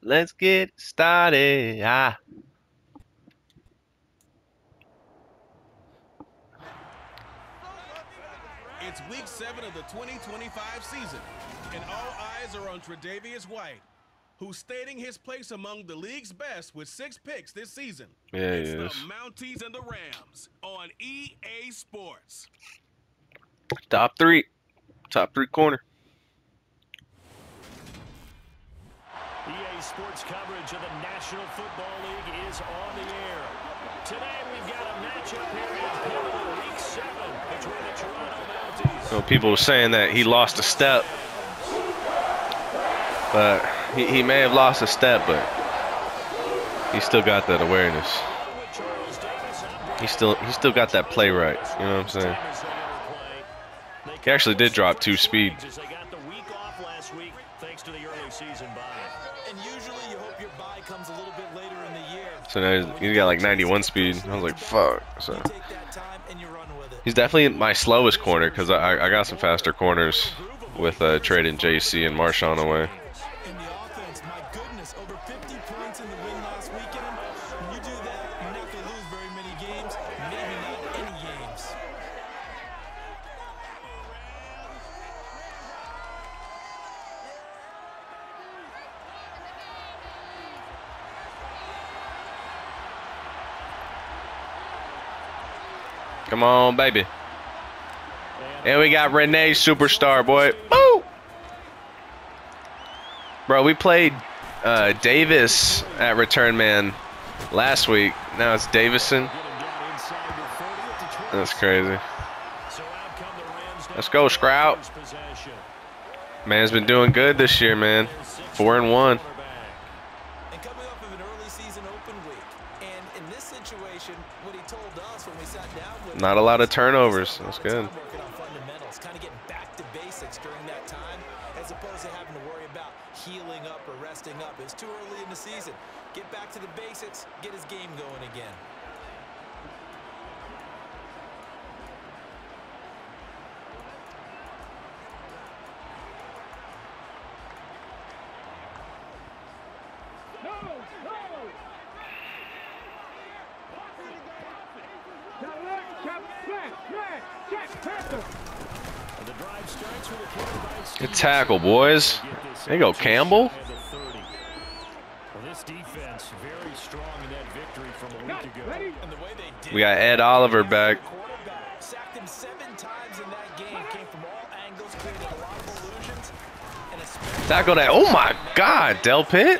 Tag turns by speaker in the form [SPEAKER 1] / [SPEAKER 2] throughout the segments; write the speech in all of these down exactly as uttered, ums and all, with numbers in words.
[SPEAKER 1] Let's get started. Ah.
[SPEAKER 2] It's week seven of the twenty twenty-five season, and all eyes are on Tre'Davious White, who's stating his place among the league's best with six picks this season.
[SPEAKER 1] Yeah,
[SPEAKER 2] it's
[SPEAKER 1] he
[SPEAKER 2] the
[SPEAKER 1] is.
[SPEAKER 2] Mounties and the Rams on E A Sports.
[SPEAKER 1] Top three. Top three corner.
[SPEAKER 3] E A Sports coverage of the National Football League is on the air. Today we've got a matchup here in pivotal week seven between the Toronto Mounties.
[SPEAKER 1] So people were saying that he lost a step. But he, he may have lost a step, but he still got that awareness. He still he still got that play right. You know what I'm saying? He actually did drop two speed. So now he's, he's got like ninety-one speed. I was like, fuck. So he's definitely my slowest corner because I, I got some faster corners with uh, trading J C and Marshawn away. Come on, baby. And we got Renee Superstar, boy. Woo! Bro, we played uh, Davis at Return Man last week. Now it's Davison. That's crazy. Let's go, Sprout. Man's been doing good this year, man. Four and one. Not a lot of turnovers. That's good.
[SPEAKER 4] Kind of getting back to basics during that time, as opposed to having to worry about healing up or resting up. It's too early in the season. Get back to the basics. Get his game going again.
[SPEAKER 1] Good tackle, boys. There you go, Campbell. We got Ed Oliver back. Tackle that. Oh my God, Del Pitt.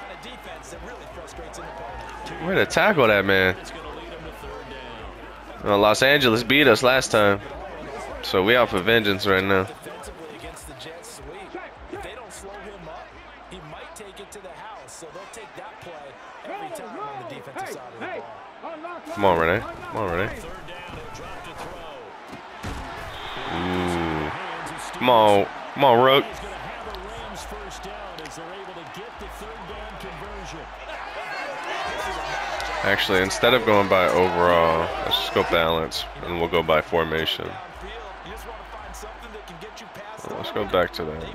[SPEAKER 1] Where to tackle that, man? Well, Los Angeles beat us last time, so we out for vengeance right now. Come on, Renee. Come on, Renee. Ooh. Come on. Come on, Rook. Actually, instead of going by overall, let's just go balance, and we'll go by formation. Well, let's go back to that.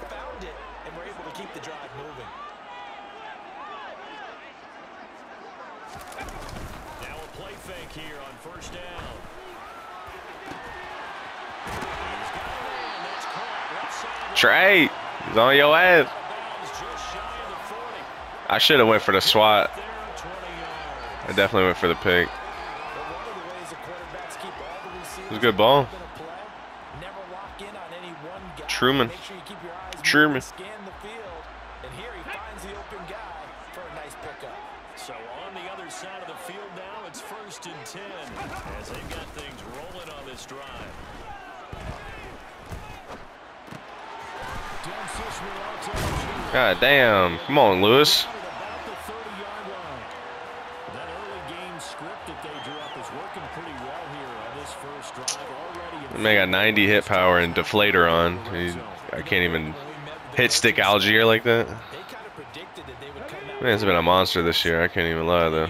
[SPEAKER 1] Trey, he's on your ass. I should have went for the swat. I definitely went for the pick. It was a good ball. Truman. Truman.
[SPEAKER 3] So on the other side of the field now, it's first and ten as they've got things rolling on this drive.
[SPEAKER 1] God damn. Come on, Lewis. Man got ninety hit power and deflator on. He, I can't even hit stick Algier like that. Man, it's been a monster this year. I can't even lie, though.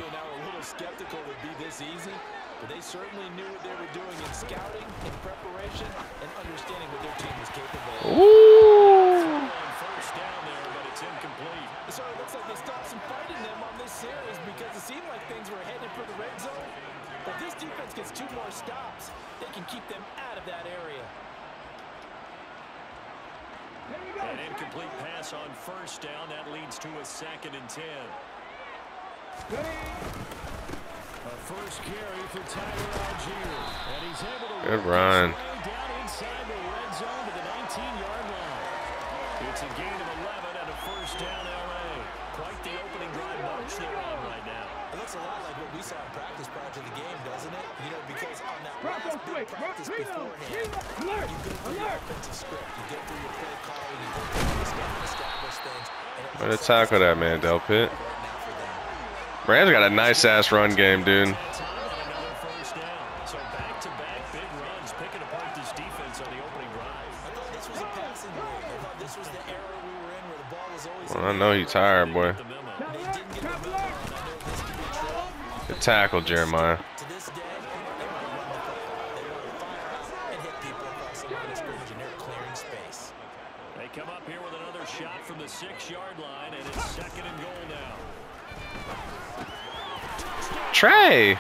[SPEAKER 1] Ooh.
[SPEAKER 4] So it looks like they stopped some fighting them on this series because it seemed like things were headed for the red zone. But this defense gets two more stops. They can keep them out of that area.
[SPEAKER 3] An incomplete pass on first down. That leads to a second and ten. A first carry for Tyler Algier. And he's able to
[SPEAKER 1] good run.
[SPEAKER 3] Down inside the red zone to the nineteen-yard line. It's a gain of eleven and a first down L A. Quite the opening drive march they're on right now.
[SPEAKER 4] It looks a lot like what we saw in practice prior to the game, doesn't it? You know, because on that last big practice beforehand, you go through your offensive script, you go through your play calling, you go through your stuff and establish things.
[SPEAKER 1] Way to tackle that man, Del Pitt. Rams got a nice ass run game, dude.
[SPEAKER 3] So back-to-back big runs, picking apart this defense on the opening drive.
[SPEAKER 4] I thought this was a passing league. I thought this was the era we were in where the ball was always.
[SPEAKER 1] Well, I know he's tired, boy.
[SPEAKER 3] The memo.
[SPEAKER 4] They didn't get the memo, and I know this could be true.
[SPEAKER 1] Good tackle, Jeremiah.
[SPEAKER 4] To this day, they want to run the football. They want to fire out and hit people across the line of scrimmage, and they're clearing space.
[SPEAKER 3] They come up here with another shot from the six-yard line, and it's second and goal now.
[SPEAKER 1] Trey.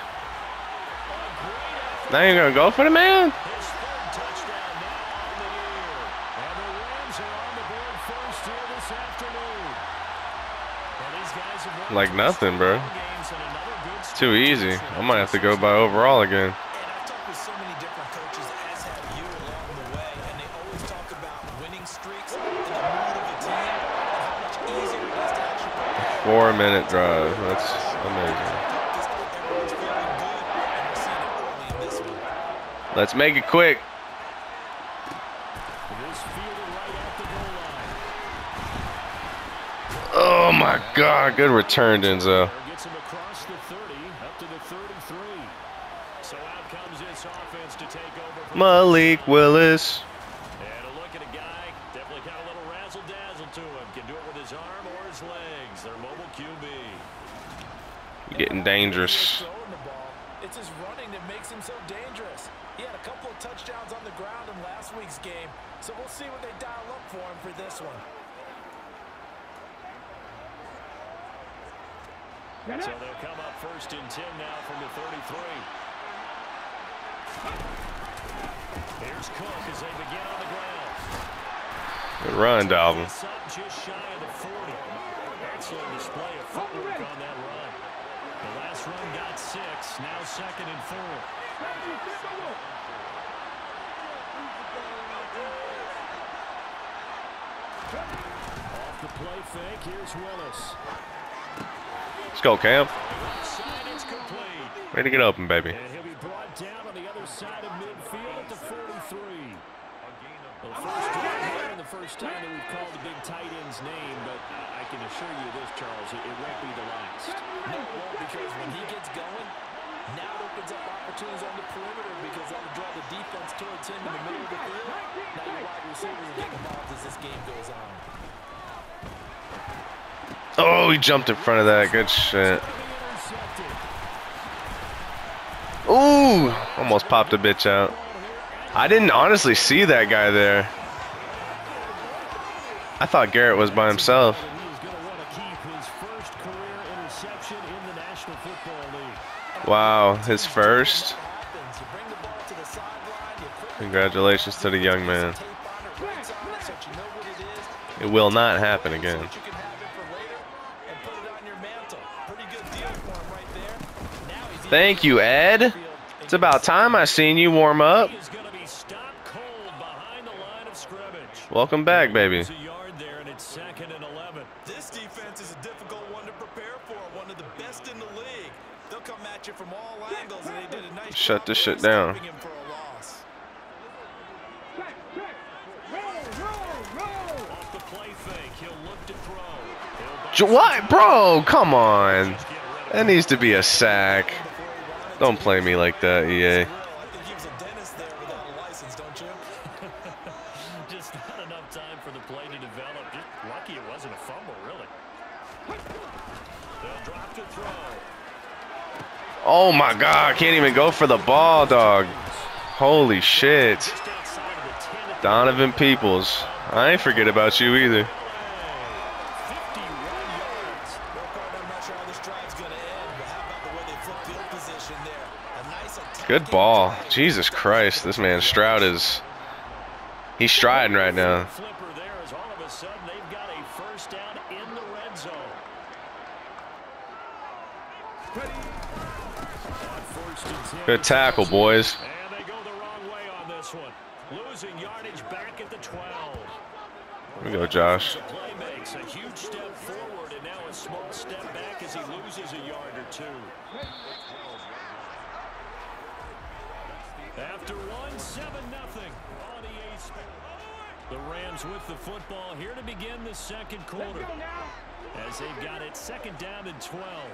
[SPEAKER 1] Now you're gonna go for the man?
[SPEAKER 3] His third touchdown now on the year. And the Rams are on the board first here this afternoon. And these guys have won
[SPEAKER 1] Like nothing, bro.
[SPEAKER 3] games and another good
[SPEAKER 1] It's too easy. I might have to go by overall again.
[SPEAKER 4] And I've talked with so many different coaches, as have you along the way, and they always talk about winning streaks and the mood of the team and how much easier it is to actually prepare.
[SPEAKER 1] Four minute drive. That's amazing.
[SPEAKER 4] Everyone's feeling good, and we're seeing it early in this one.
[SPEAKER 1] Let's make it quick.
[SPEAKER 3] This fielded right at the goal line.
[SPEAKER 1] Oh my God. Good return, Denzel.
[SPEAKER 3] Gets him across the thirty, up to the thirty-three. So out comes this offense to take over. from-
[SPEAKER 1] Malik Willis.
[SPEAKER 3] And a look at a guy, definitely got a little razzle-dazzle to him. Can do it with his arm or his legs. Their mobile Q B.
[SPEAKER 1] You're getting dangerous.
[SPEAKER 4] Throwing the ball, it's his running that makes him so dangerous. He had a couple of touchdowns on the ground in last week's game, so we'll see what they dial up for him for this one.
[SPEAKER 3] So they'll come up first and ten now from the thirty-three. Here's Cook as they begin on the ground.
[SPEAKER 1] Good run, Dalvin.
[SPEAKER 3] It's up just shy of the forty. Excellent display of footwork on that run. The last run got six, now second and four. Off the play fake, here's Willis.
[SPEAKER 1] Let's go, Cam.
[SPEAKER 3] Side, it's complete.
[SPEAKER 1] Way to get open, baby.
[SPEAKER 3] And he'll be brought down on the other side of midfield at the forty-three. Well, first time here and the first time that we've called the big tight end's name, but I can assure you this, Charles, it, it won't be the last.
[SPEAKER 4] No, it won't, because when he gets going, now it opens up opportunities on the perimeter because that'll draw the defense towards him in the middle of the field. Now your wide receivers will get involved as this game goes on.
[SPEAKER 1] Oh, he jumped in front of that. Good shit. Ooh, almost popped a bitch out. I didn't honestly see that guy there. I thought Garrett was by himself.
[SPEAKER 3] He's going to want to keep his first career interception in the National Football League.
[SPEAKER 1] Wow, his first. Congratulations to the young man. It will not happen again. Thank you, Ed. It's about time I seen you warm up.
[SPEAKER 3] He is going to be stopped cold behind the line of scrimmage.
[SPEAKER 1] Welcome back, baby.
[SPEAKER 3] It's a yard there, and it's second and eleven.
[SPEAKER 4] This defense is a difficult one to prepare for, one of the best in the league. They'll come at you from all angles, and they did a nice
[SPEAKER 1] Shut
[SPEAKER 4] job
[SPEAKER 1] this
[SPEAKER 4] of
[SPEAKER 1] shit down.
[SPEAKER 4] stopping him for a loss.
[SPEAKER 3] Off the play fake, he'll look to throw. He'll
[SPEAKER 1] J- What, bro? Come on. That needs to be a sack. Don't play me like that, E A.
[SPEAKER 4] I think he was a dentist there without a license, don't you?
[SPEAKER 3] Just not enough time for the play to develop. Just lucky it wasn't a fumble, really. They'll drop to throw.
[SPEAKER 1] Oh my God, can't even go for the ball, dog. Holy shit.
[SPEAKER 3] Just outside of the ten at the
[SPEAKER 1] Donovan Peoples. I ain't forget about you either.
[SPEAKER 3] fifty-one
[SPEAKER 4] drive's going to end, but how about the way they flip field position there? A nice attack.
[SPEAKER 1] Good ball. Jesus Christ, this man Stroud is he's striding right now.
[SPEAKER 3] Flipper there is all of a sudden they've got a first down in the red zone.
[SPEAKER 1] Good tackle, boys.
[SPEAKER 3] And they go the wrong way on this one. Losing yardage back at the twelve.
[SPEAKER 1] Here we go, Josh.
[SPEAKER 3] The play makes a huge step forward and now a small step back as he loses a yard or two. After one, seven nothing on E A Sports. The Rams with the football here to begin the second quarter. As they've got it second down and twelve.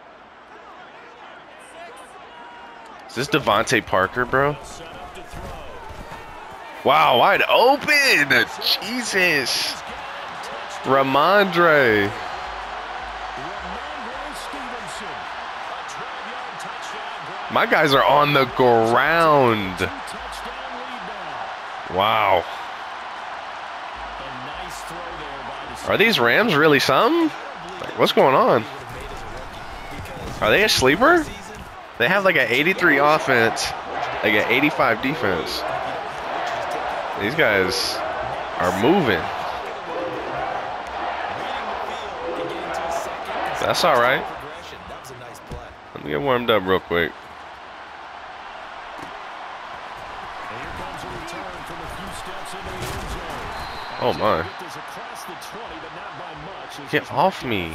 [SPEAKER 1] Is this Devontae Parker, bro?
[SPEAKER 3] Set up to throw.
[SPEAKER 1] Wow, wide open. Jesus. Ramondre.
[SPEAKER 3] Ramondre Stevenson. A twelve-yard touchdown grab.
[SPEAKER 1] My guys are on the ground.
[SPEAKER 3] Touchdown lead now.
[SPEAKER 1] Wow.
[SPEAKER 3] A nice throw there by the
[SPEAKER 1] Are these Rams really something? Like, what's going on? Are they a sleeper? They have like an eighty-three offense, like an eighty-five defense. These guys are moving. That's all right. Let me get warmed up real quick. Oh my. Get off me.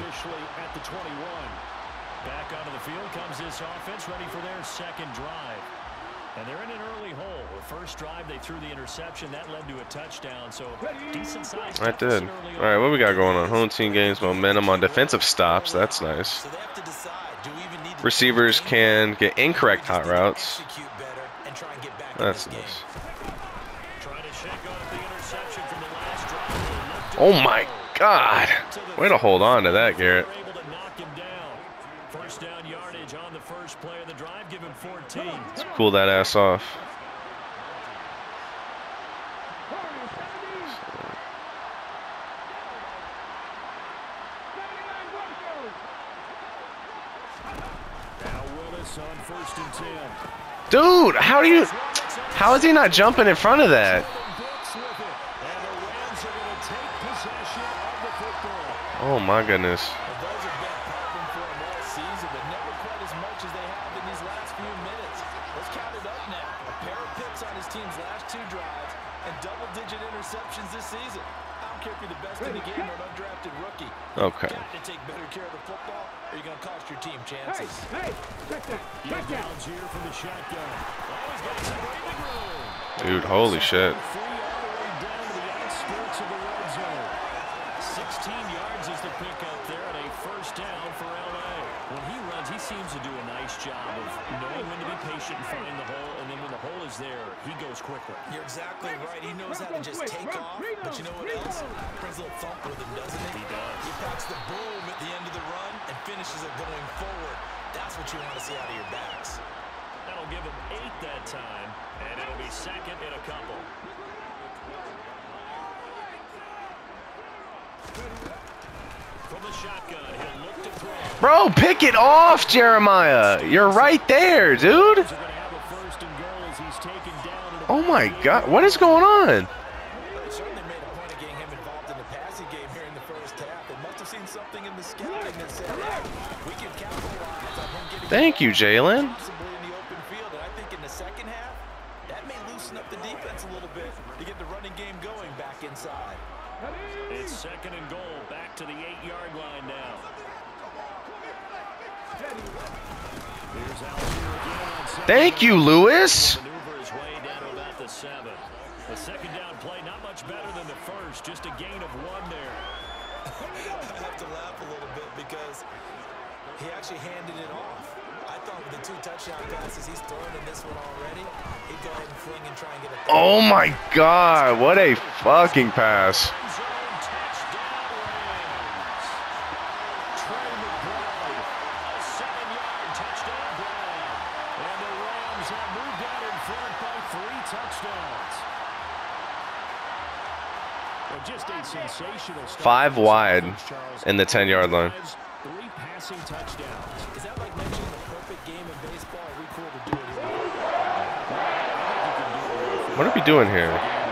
[SPEAKER 3] Back onto the field comes this offense, ready for their second drive. And they're in an early hole. The first drive, they threw the interception. That led to a touchdown. So decent size.
[SPEAKER 1] I did. All right, what we got going on? Home team gains momentum on defensive stops. That's nice. Receivers can get incorrect hot routes. That's nice. Oh my God. Way to hold on to that, Garrett.
[SPEAKER 3] First down yardage on the first play of the drive, give him fourteen.
[SPEAKER 1] Let's cool that ass off.
[SPEAKER 3] Now Willis on first and ten.
[SPEAKER 1] Dude, how do you how is he not jumping in front of that? Oh my goodness.
[SPEAKER 4] This season. I don't care if you're the best in the game or an undrafted rookie.
[SPEAKER 1] Okay.
[SPEAKER 4] You've got to take better care of the football, or you're going to cost your team chances.
[SPEAKER 3] Hey, hey, check that, check that. Here from the shotgun.
[SPEAKER 1] Dude, holy shit.
[SPEAKER 3] sixteen yards is the pickup there, and a first down for L A. When he runs, he seems to do a nice job of knowing when to be patient and find the hole, and then when the hole is there, he goes quickly.
[SPEAKER 4] You're exactly right. He knows how to just take off, but you know what else? Brings a little thump with him, doesn't he?
[SPEAKER 3] He does.
[SPEAKER 4] He packs the boom at the end of the run and finishes it going forward. That's what you want to see out of your backs.
[SPEAKER 3] That'll give him eight that time, and it'll be second in a couple. From the shotgun, he'll look to throw.
[SPEAKER 1] Bro, pick it off, Jeremiah. You're right there, dude. Oh my God, what is going on?
[SPEAKER 4] They certainly made a point of getting him involved in the passing game here in the first half. They must have seen something in the scouting that said, hey, we can capitalize on him getting
[SPEAKER 1] Thank you, Jalen.
[SPEAKER 4] possibly in the open field. And I think in the second half, that may loosen up the defense a little bit to get the running game going back inside.
[SPEAKER 3] It's second and goal, back to the eight-yard line now.
[SPEAKER 1] Thank you, Lewis.
[SPEAKER 3] Maneuver his way down to about the seven. The second down play, not much better than the first, just a gain of one there.
[SPEAKER 4] I have to laugh a little bit because he actually handed it off. I thought with the two touchdown passes he's thrown in this one already, he'd go ahead and fling and try and get a third.
[SPEAKER 1] Oh my God, what a fucking pass. Five wide in the ten-yard line.
[SPEAKER 3] passing touchdowns.
[SPEAKER 4] Is that like mentioning the perfect game in baseball? Are we cool to do it here?
[SPEAKER 1] What are we doing here?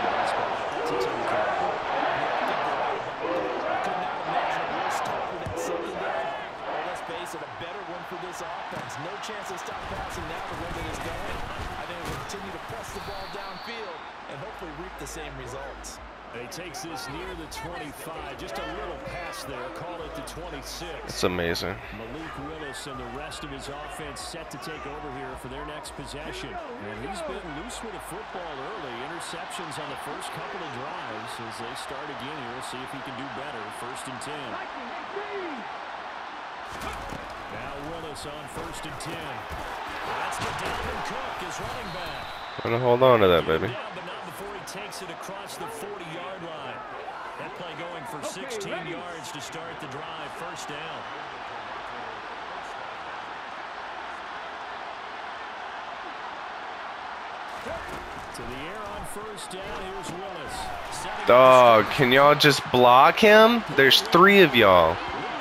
[SPEAKER 4] No chance to stop passing now the way that it's going. I think we'll continue to press the ball downfield and hopefully reap the same results.
[SPEAKER 3] He takes this near the twenty-five. Just a little pass there. Call it the twenty-six.
[SPEAKER 1] It's amazing.
[SPEAKER 3] Malik Willis and the rest of his offense set to take over here for their next possession. And he's been loose with the football early. Interceptions on the first couple of drives. As they start again here, we'll see if he can do better. First and ten. Now Willis on first and ten. That's to Dalvin Cook, his running back.
[SPEAKER 1] I'm gonna hold on to that, baby.
[SPEAKER 3] Down, but not before he takes it across the forty-yard line. That play going for sixteen yards to start the drive. First down. To the air on first down. Here's Willis.
[SPEAKER 1] Dog, can y'all just block him? There's three of y'all.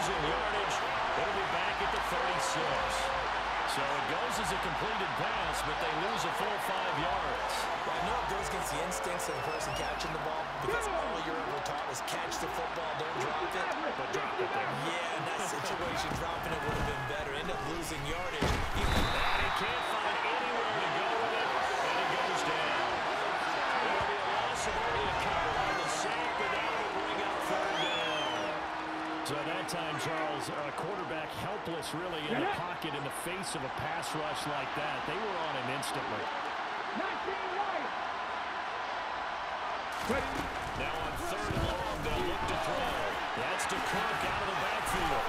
[SPEAKER 3] So that time, Charles, a quarterback helpless really in the pocket in the face of a pass rush like that. They were on him instantly. Now on third and long, they'll look to throw. That's to Cook out of the backfield.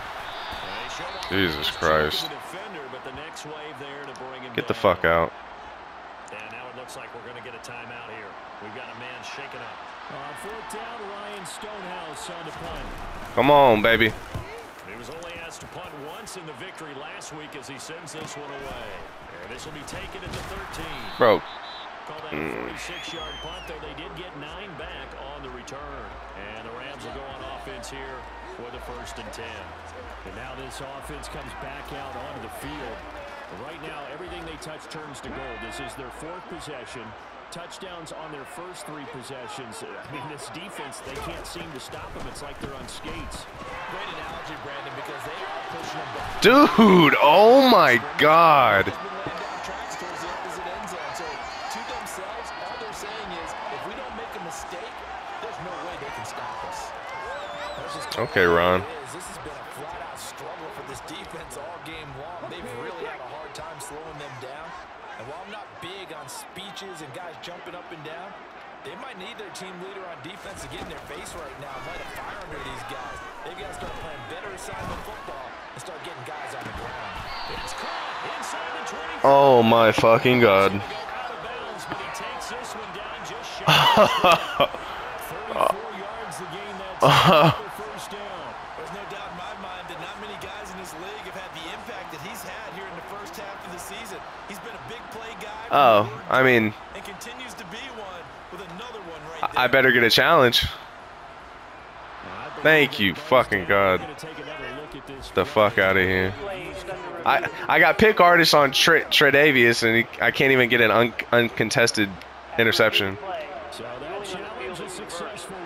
[SPEAKER 1] Jesus Christ.
[SPEAKER 3] The defender, but the next wave there to bring him
[SPEAKER 1] Get the
[SPEAKER 3] down.
[SPEAKER 1] fuck out.
[SPEAKER 3] And now it looks like we're going to get a timeout here. We've got a man shaken up. On fourth down, Ryan Stonehouse on the punt.
[SPEAKER 1] Come on, baby.
[SPEAKER 3] He was only asked to punt once in the victory last week as he sends this one away. And this will be taken at the thirteen.
[SPEAKER 1] Bro.
[SPEAKER 3] Call that a forty-six-yard punt, though they did get nine back on the return. And the Rams will go on offense here for the first and ten. And now this offense comes back out onto the field. Right now, everything they touch turns to gold. This is their fourth possession. Touchdowns on their first three possessions. I mean, this defense, they can't seem to stop them. It's like they're on skates.
[SPEAKER 4] Great analogy, Brandon, because they are pushing them back.
[SPEAKER 1] Dude, oh my God. Okay, Ron.
[SPEAKER 4] This has been a flat-out struggle for this defense all game long. They've really had a hard time slowing them down. And while I'm not big on speeches and guys jumping up and down, they might need their team leader on defense to get in their face right now, light a fire under these guys. They've got to start playing better assignment football and start getting guys on the ground. It's caught inside the twenty.
[SPEAKER 1] Oh my fucking God.
[SPEAKER 3] thirty-four yards the game that time. First down.
[SPEAKER 4] There's no doubt in my mind that not many guys in this league have had the impact that he's had here in the first half of the season. He's been a big play guy.
[SPEAKER 1] Oh, I mean,
[SPEAKER 4] and continues to be one with another one right there.
[SPEAKER 1] I better get a challenge. Thank you, fucking God. The fuck out of here. I I got pick artists on Tre Tre'Davious, and he, I can't even get an un uncontested interception.
[SPEAKER 3] So that challenge is successful.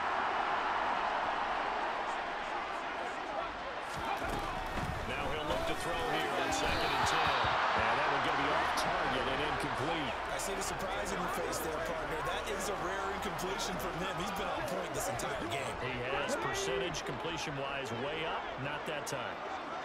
[SPEAKER 3] Now he'll look to throw here on second and ten. And that will get me off target and incomplete.
[SPEAKER 4] I see the surprise in your face there, partner. That is a rare incompletion from him. He's been on point this entire game.
[SPEAKER 3] He has percentage completion-wise way up. Not that time.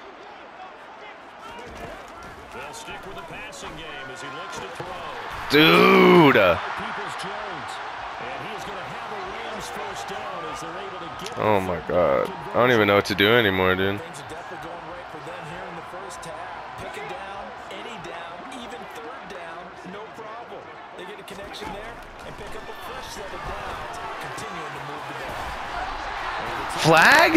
[SPEAKER 3] They'll stick with the passing game as he looks to throw.
[SPEAKER 1] Dude.
[SPEAKER 3] Peoples-Jones. And he is going to have a Rams first down as they're able to get.
[SPEAKER 1] Oh my God. I don't even know what to do anymore, dude.
[SPEAKER 4] Things are definitely going right for them here in the first half. Pick it down, any down, even third down, no problem. They get a connection there and pick up a fresh set of downs, continuing to move the ball.
[SPEAKER 1] Flag?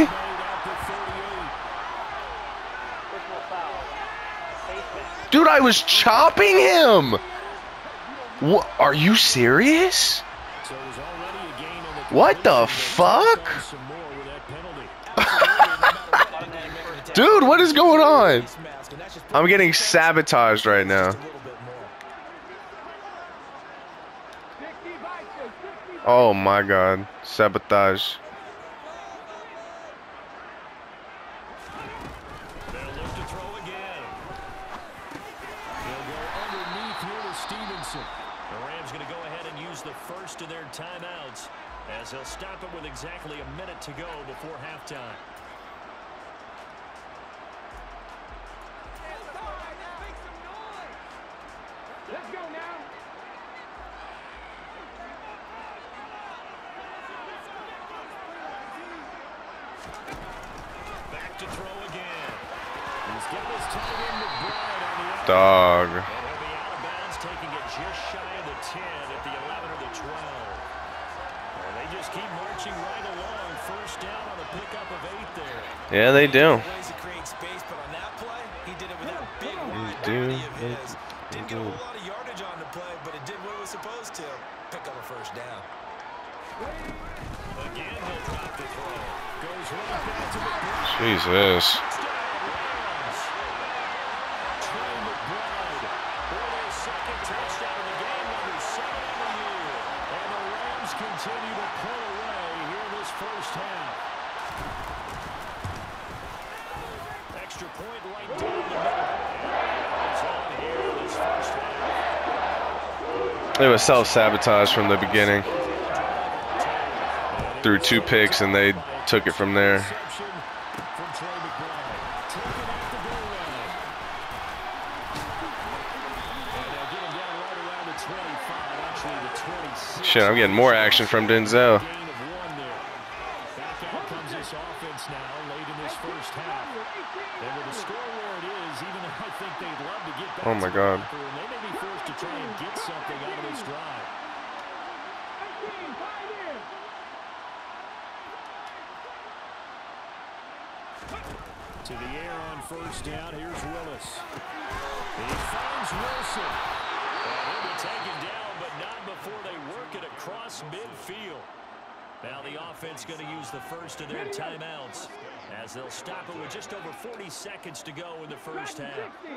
[SPEAKER 1] Dude, I was chopping him. What? Are you serious? What the fuck? Dude, what is going on? I'm getting sabotaged right now. Oh my God, sabotage.
[SPEAKER 3] They'll look to throw again. He'll go underneath here to Stevenson. The Rams going to go ahead and use the first of their timeouts as they'll stop it with exactly a minute to go before halftime.
[SPEAKER 5] Let's go now.
[SPEAKER 3] Back to throw again. He's got his tight end McBride on the outside.
[SPEAKER 1] Dog.
[SPEAKER 3] And he'll be out of bounds, taking it just shy of the ten at the eleven or the twelve. And they just keep marching right along. First down on a pickup of eight there.
[SPEAKER 1] Yeah, they do.
[SPEAKER 4] Ways to create space, but on that play, he did it with that big wide
[SPEAKER 1] do.
[SPEAKER 4] body of
[SPEAKER 1] They-
[SPEAKER 4] his.
[SPEAKER 1] they
[SPEAKER 4] Didn't
[SPEAKER 1] do.
[SPEAKER 4] get a whole lot of yardage on the play, but it did what it was supposed to. Pick up a first down.
[SPEAKER 3] Again, he'll drop the throw. Goes right back to McBride.
[SPEAKER 1] Jesus.
[SPEAKER 3] Touchdown, Rams. Trey McBride for their second touchdown of the game, number seven on the year. And the Rams continue to pull away here this first half. Extra point right down the middle. And it's on here this first half.
[SPEAKER 1] It was self-sabotage from the beginning. Threw two picks and they took it from there.
[SPEAKER 3] Interception from Trey McBride. Taken at the goal line. And they'll get him down right around the twenty-five, actually the twenty-six.
[SPEAKER 1] Shit, I'm getting more action from Denzel.
[SPEAKER 3] Gain of one there. Back out comes this offense now late in this first half. And with the score where it is, even though I think they'd love to get back
[SPEAKER 1] Oh my
[SPEAKER 3] to the
[SPEAKER 1] God.
[SPEAKER 3] locker room, they may be forced to try and get something out of this drive. To the air on first down. Here's Willis. He finds Wilson. And he'll be taken down, but not before they work it across midfield. Now the offense going to use the first of their timeouts as they'll stop it with just over forty seconds to go in the first half.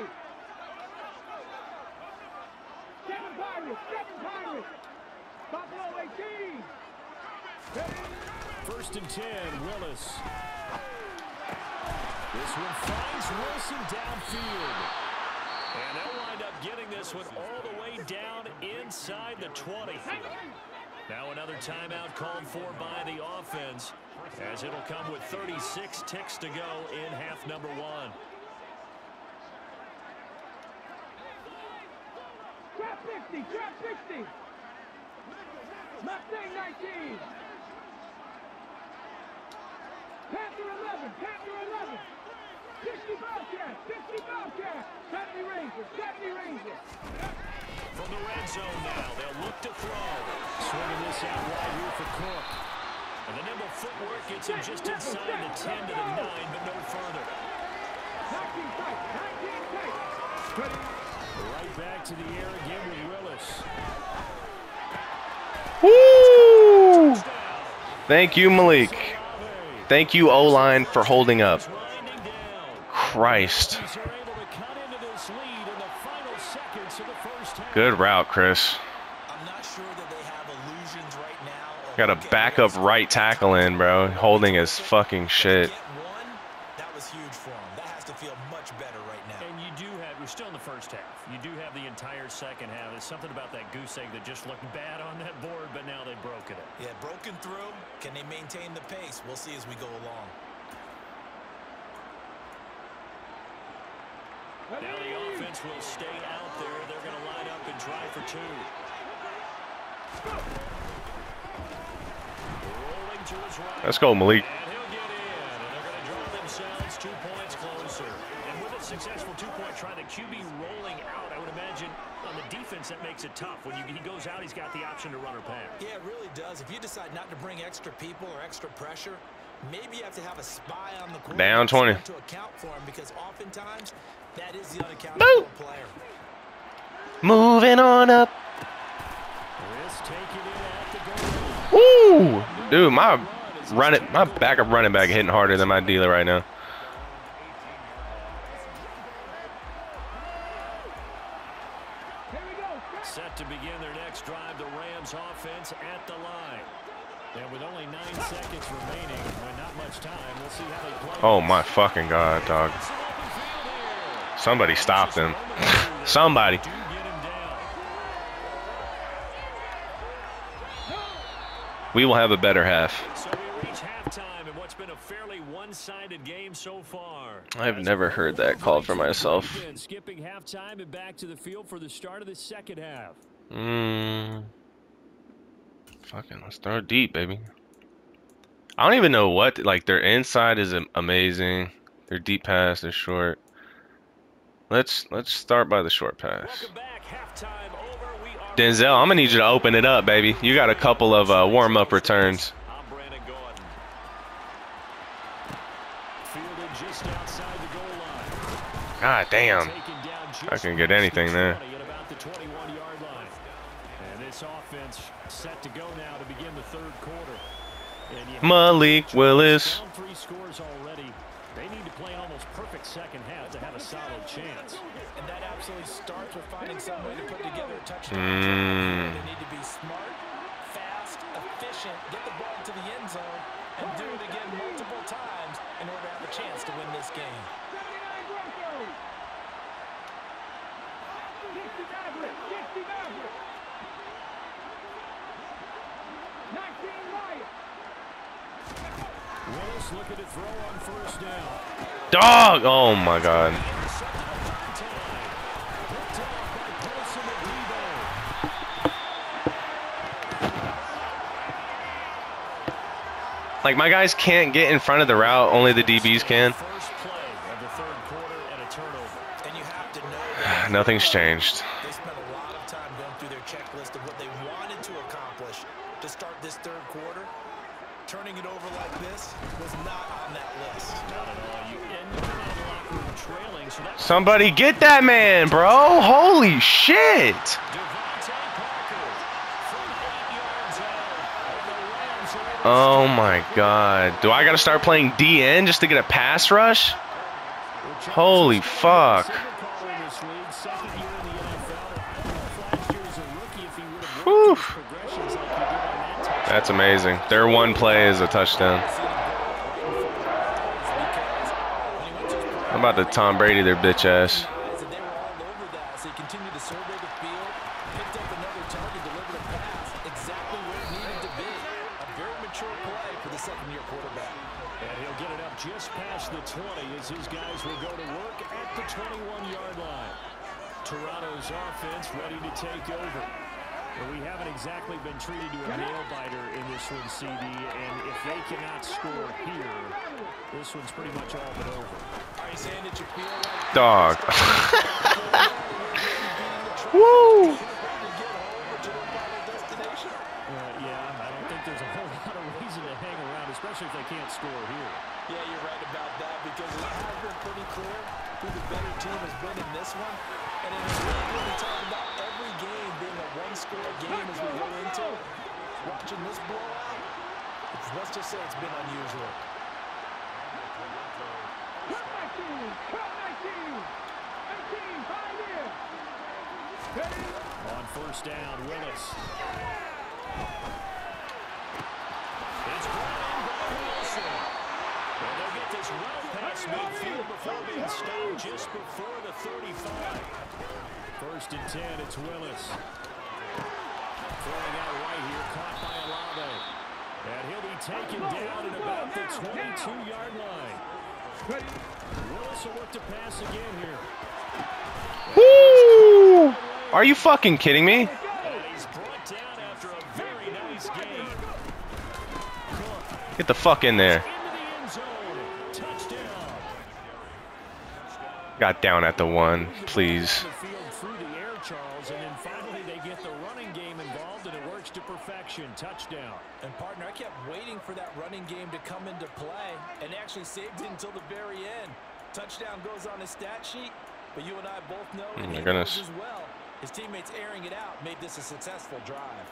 [SPEAKER 5] Seven Pirates, seven Pirates. Buffalo eighteen.
[SPEAKER 3] First and ten, Willis. This one finds Wilson downfield. And they'll wind up getting this one all the way down inside the twenty. Now another timeout called for by the offense as it'll come with thirty-six ticks to go in half number one.
[SPEAKER 5] Trap sixty, trap sixty. Mustang nineteen. Panther eleven, Panther eleven. fifty Bobcat, fifty Bobcat. seventy Rangers, seventy Rangers.
[SPEAKER 3] From the red zone now, they'll look to throw. Swinging this out wide here for Cook. And the nimble footwork gets him just inside the ten to the nine, but no further.
[SPEAKER 5] nineteen tight, nineteen tight.
[SPEAKER 3] Right back to the air again with Willis.
[SPEAKER 1] Woo!
[SPEAKER 3] Touchdown.
[SPEAKER 1] Thank you, Malik.
[SPEAKER 3] Olave.
[SPEAKER 1] Thank you, O-line, for holding up.
[SPEAKER 3] Winding down.
[SPEAKER 1] Christ.
[SPEAKER 3] Chiefs are able to cut into this lead in the final seconds of the first half.
[SPEAKER 1] Good route, Chris.
[SPEAKER 4] I'm not sure that they have illusions right now. of
[SPEAKER 1] Got a
[SPEAKER 4] getting
[SPEAKER 1] backup
[SPEAKER 4] this
[SPEAKER 1] right tackle in, bro. Holding his fucking shit.
[SPEAKER 4] Get one, that was huge for him. That has to feel much better right now.
[SPEAKER 3] And you do have, we're still in the first half. You do have the entire second half. There's something about that goose egg that just looked bad on that board, but now they've broken it.
[SPEAKER 4] Yeah, broken through. Can they maintain the pace? We'll see as we go along.
[SPEAKER 3] Now the offense will stay out there. They're going to line up and try for two. Rolling to his right.
[SPEAKER 1] Let's go, Malik.
[SPEAKER 3] And he'll get in. And they're going to draw themselves two points closer. And with a successful two-point try, the Q B rolling out, I would imagine on the defense that makes it tough. When you, he goes out, he's got the option to run or pass.
[SPEAKER 4] Yeah, it really does. If you decide not to bring extra people or extra pressure, maybe you have to have a spy on the quarterback
[SPEAKER 1] Down twenty.
[SPEAKER 4] to account for him, because oftentimes that is the unaccountable player.
[SPEAKER 1] Moving on up.
[SPEAKER 3] Chris taking it at the goal line.
[SPEAKER 1] Woo! Dude, my running, my backup running back hitting harder than my dealer right now.
[SPEAKER 3] set to begin their next drive. The Rams offense at the line. And with only nine seconds remaining, and not much time, we'll see how they play.
[SPEAKER 1] Oh my fucking god, dog. Somebody stopped him. Somebody. We will have a better half.
[SPEAKER 3] So we reach halftime in what's been a fairly one-sided game so far.
[SPEAKER 1] I've never heard that called for myself.
[SPEAKER 3] Skipping halftime and back to the field for the start of the second half.
[SPEAKER 1] Mmm. Fucking, let's throw it deep, baby. I don't even know what, like, their inside is amazing. Their deep pass is short. Let's let's start by the short pass.
[SPEAKER 3] Welcome back. Halftime over. We are
[SPEAKER 1] Denzel, I'm gonna need you to open it up, baby. You got a couple of uh, warm-up returns.
[SPEAKER 3] I'm Brandon Gordon. Fielded just outside the goal line.
[SPEAKER 1] God damn.
[SPEAKER 3] Taken down just
[SPEAKER 1] I can get anything there.
[SPEAKER 3] at about the twenty-one-yard line. And this offense set to go now to begin the third quarter. And you have
[SPEAKER 1] Malik Willis.
[SPEAKER 3] down three scores already. They need to play an almost perfect second half to have a solid chance.
[SPEAKER 4] And that absolutely starts with finding some way to put together a touchdown.
[SPEAKER 1] Mm.
[SPEAKER 4] They need to be smart, fast, efficient, get the ball to the end zone, and do it again multiple times in order to have a chance to win this game.
[SPEAKER 3] Willis looking to throw on first down.
[SPEAKER 1] Dog! Oh my god. Like, my guys can't get in front of the route, only the D Bs can.
[SPEAKER 3] First play of the third quarter and a turnover.
[SPEAKER 4] And you have to know that
[SPEAKER 1] Nothing's changed.
[SPEAKER 4] they spent a lot of time going through their checklist of what they wanted to accomplish to start this third quarter. Turning it over like this was not on that list.
[SPEAKER 3] Not at all. You end up in the locker room trailing, so that's
[SPEAKER 1] Somebody get that man, bro. Holy shit.
[SPEAKER 3] Devontae Parker from eight yards out. And the Rams are able to
[SPEAKER 1] Oh my god. Do I gotta start playing D N just to get a pass rush? Holy fuck. Whew. That's amazing. Their one play is a touchdown. I'm about to Tom Brady their bitch ass.
[SPEAKER 4] And they were all over that as they continued to survey the field, picked up another target, delivered a pass exactly where it needed to be. A very mature play for the second-year quarterback.
[SPEAKER 3] And he'll get it up just past the twenty as his guys will go to work at the twenty-one-yard line. Toronto's offense ready to take over. But we haven't exactly been treated to a nail-biter in this one, C D, and if they cannot score here, this one's pretty much all but over.
[SPEAKER 4] Are you saying that you feel like
[SPEAKER 1] Dog.
[SPEAKER 4] get home
[SPEAKER 1] Woo.
[SPEAKER 4] to their final destination?
[SPEAKER 3] Uh, yeah, I don't think there's a whole lot of reason to hang around, especially if they can't score here.
[SPEAKER 4] Yeah, you're right about that because it has been pretty clear who the better team has been in this one. And it's really good to talk about every game being a one-score game as we go into it. Watching this blowout, it's, let's just say it's been unusual.
[SPEAKER 3] On first down, Willis. It's brought in by Wilson. And they'll get this well past midfield before being stopped just before the thirty-five. First and ten, it's Willis. Throwing out right here, caught by Olave. And he'll be taken down at about the twenty-two-yard line. Willis will look to pass again here.
[SPEAKER 1] Woo! Are you fucking kidding me?
[SPEAKER 3] And he's brought down after a very nice game. Cook
[SPEAKER 1] Get the fuck in there.
[SPEAKER 3] into the end zone. Touchdown.
[SPEAKER 1] Got down at the one, please.
[SPEAKER 3] The field through the air, Charles, and then finally they get the running game involved, and it works to perfection. Touchdown.
[SPEAKER 4] And partner, I kept waiting for that running game to come into play and actually saved it until the very end. Touchdown goes on his stat sheet, but you and I both know
[SPEAKER 1] Oh
[SPEAKER 4] and
[SPEAKER 1] my
[SPEAKER 4] he
[SPEAKER 1] goodness.
[SPEAKER 4] knows as well. His teammates airing it out made this a successful drive.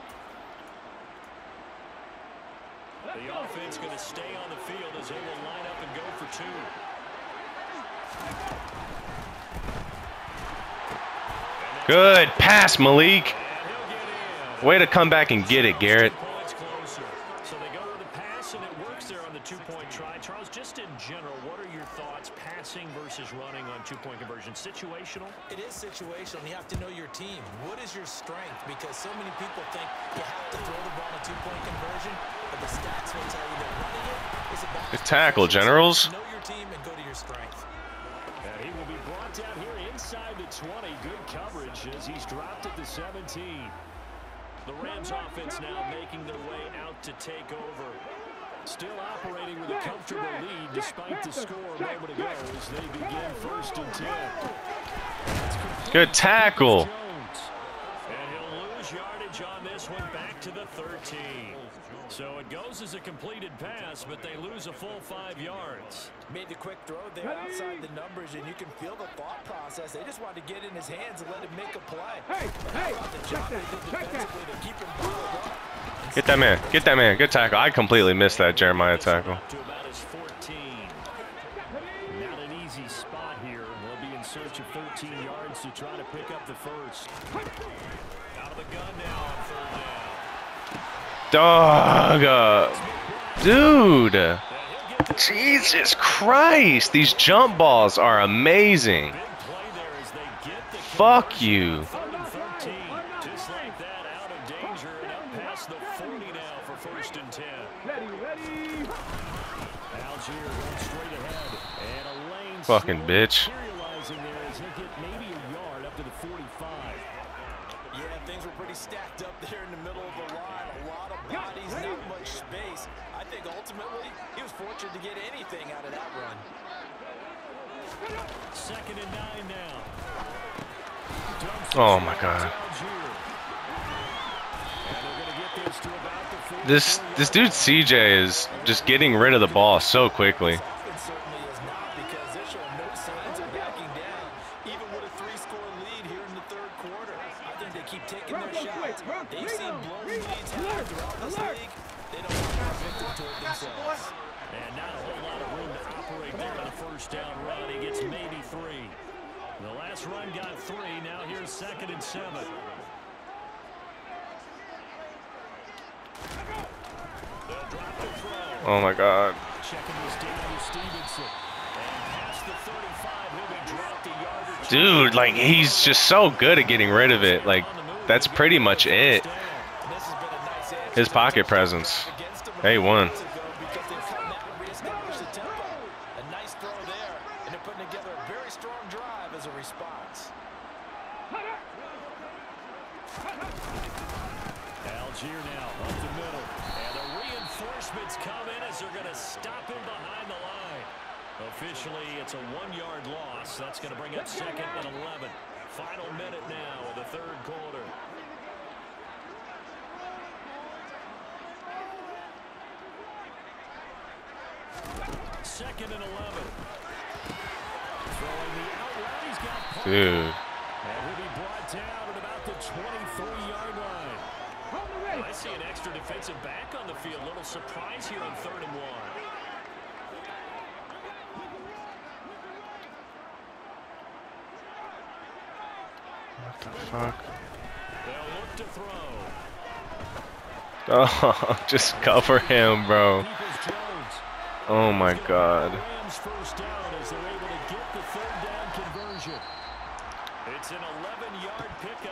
[SPEAKER 3] The offense going to stay on the field as they will line up and go for two.
[SPEAKER 1] Good pass, Malik. Way to come back and get it, Garrett.
[SPEAKER 3] So they go with a pass, and it works there on the two-point try. Charles, just in general, what are your thoughts passing versus running on two-point conversion? Situational?
[SPEAKER 4] It is situational. You have to know your team. What is your strength? Because so many people think you have to throw the ball in a two-point conversion, but the stats will tell you that running it is about
[SPEAKER 1] Good tackle, Generals.
[SPEAKER 4] know your team and go to your strength.
[SPEAKER 3] And he will be brought down here inside the twenty. Good coverage as he's dropped at the seventeen. The Rams offense now making their way out to take over. Still operating with a comfortable lead despite the score a moment ago as they begin first and ten.
[SPEAKER 1] Good tackle.
[SPEAKER 3] And he'll lose yardage on this one back to the thirteen. So it goes as a completed pass, but they lose a full five yards.
[SPEAKER 4] Made the quick throw there outside the numbers, and you can feel the thought process. They just wanted to get in his hands and let him make a play.
[SPEAKER 5] Hey, hey, check that, check that.
[SPEAKER 4] To keep him bottled up.
[SPEAKER 1] Get that man. Get that man. Good tackle. I completely missed that Jeremiah tackle.
[SPEAKER 3] To about his fourteen. Not an easy spot here. They'll be in search of thirteen yards to try to pick up the first. Out of the gun now on third down.
[SPEAKER 1] Dog. Uh, dude. Jesus Christ. These jump balls are amazing.
[SPEAKER 3] Big play there as they get the
[SPEAKER 1] Fuck you.
[SPEAKER 3] third and thirteen. Just like that, out of danger and up past the forty now for first and ten.
[SPEAKER 5] Ready, ready.
[SPEAKER 3] Algier going straight ahead. And a lane
[SPEAKER 1] Fucking
[SPEAKER 3] slowly
[SPEAKER 1] bitch.
[SPEAKER 3] materializing there as he'll get maybe a yard up to the forty-five.
[SPEAKER 4] Yeah, things were pretty stacked up there in the middle of the line. A lot of bodies, not much space. I think ultimately he was fortunate to get anything out of that run.
[SPEAKER 3] Second and nine now.
[SPEAKER 1] Oh my God. This this dude C J is just getting rid of the ball so quickly.
[SPEAKER 4] It certainly is not, because they're showing no signs of backing down, even with a three-score lead here in the third quarter. I think they keep taking their shots. They've seen blown leads happen throughout this league. They don't want to be victim to it themselves.
[SPEAKER 3] And not a whole lot of room to operate there on a first down run. He gets maybe three. The last run got three. Now here's second and seven. They'll drop the throw.
[SPEAKER 1] Oh my God.
[SPEAKER 3] Checking this Daniel Stevenson. And past the thirty-five, he'll be dropped a yard or two.
[SPEAKER 1] Dude, like, he's just so good at getting rid of it. Like, that's pretty much it.
[SPEAKER 4] And this has been a nice answer
[SPEAKER 1] His pocket presence.
[SPEAKER 4] against him
[SPEAKER 1] A one.
[SPEAKER 4] months ago, because they've come out and reestablished the tempo. A nice throw there, and they're putting together a very strong drive as a response.
[SPEAKER 3] Algier now up the middle. And the reinforcements come in as they're going to stop him behind the line. Officially, it's a one-yard loss. That's going to bring up second and eleven. Final minute now of the third quarter. Second and eleven. Throwing the out route. He's got Parker.
[SPEAKER 1] Dude.
[SPEAKER 3] And will be brought down at about the twenty-three-yard line. Well, I see an extra defensive back on the field. Little surprise here on third and one.
[SPEAKER 1] What the fuck?
[SPEAKER 3] They'll look to throw.
[SPEAKER 1] Oh, just cover him, bro.
[SPEAKER 3] Peoples-Jones.
[SPEAKER 1] Oh my God.
[SPEAKER 3] Rams first down as they're able to get the third down conversion. It's an eleven-yard pickup.